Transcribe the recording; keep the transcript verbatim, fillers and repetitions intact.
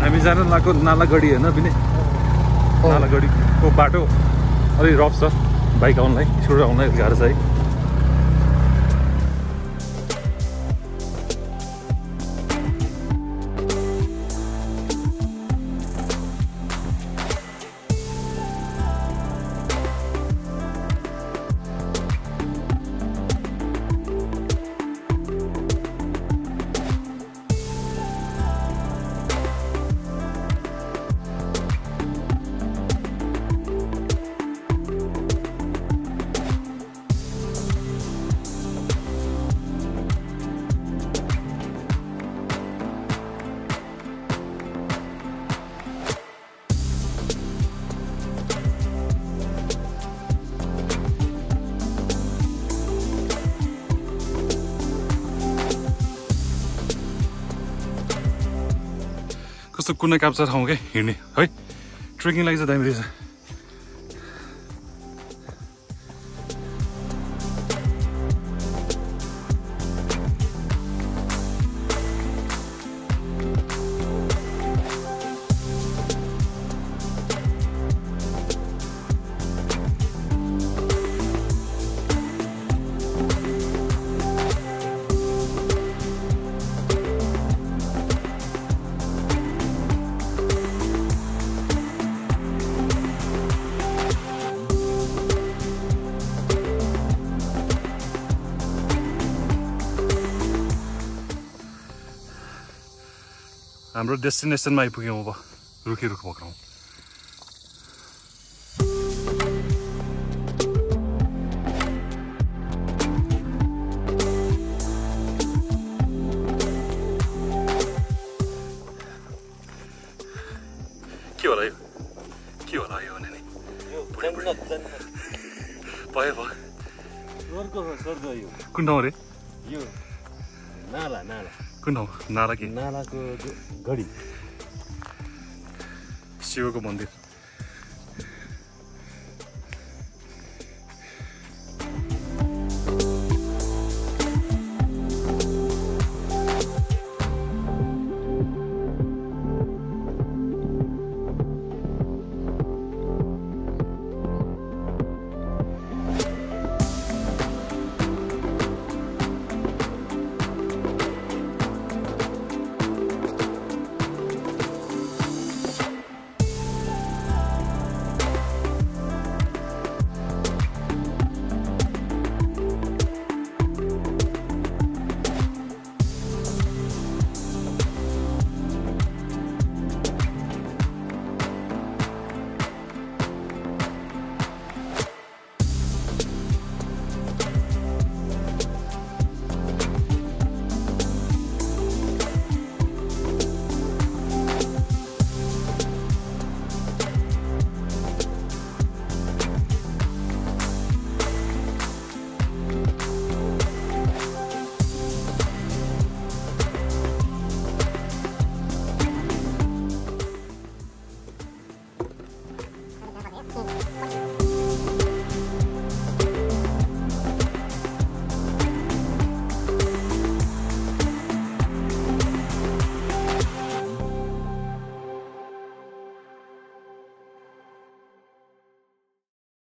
हामी जान लागेको नालागढी होइन बिने नालागढीको बाटो अलि रफ छ बाइक आउनलाई स्कुटर आउनलाई गाह्रो छ है कस्तो कुनै काप्चा ठाउँ के हिँड्ने है ट्रेकिङ लागि चाहिँ दामी रहेछ हाम्रो डेस्टिनेसनमा आइपुग्यौँ अब रुखी रुख पक्राउँ के होला यो के होला यो भने नि भयो भयो कुन ठाउँ अरे यो नाला नाला कुन ठाउँ नाला के नालाको गढी शिवको मन्दिर